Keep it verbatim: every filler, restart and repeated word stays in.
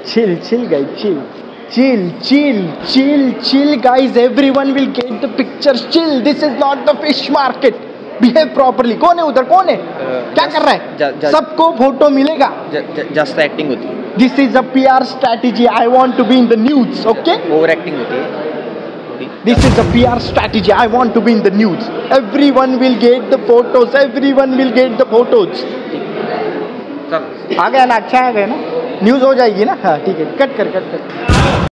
chill chill guys, chill chill chill chill chill guys, everyone will get the pictures. Chill, this is not the fish market. Behave properly. कौन है उधर, कौन है, क्या कर रहा है? सबको फोटो मिलेगा. जास्त एक्टिंग होती है. This is a P R strategy. I want to be in the news. Okay? Over acting होती है. This is a P R strategy. I want to be in the news. Everyone will get the photos. Everyone will get the photos. आ गया ना, अच्छा आ गया ना, news हो जाएगी ना. हाँ ठीक है, कट कर कट कर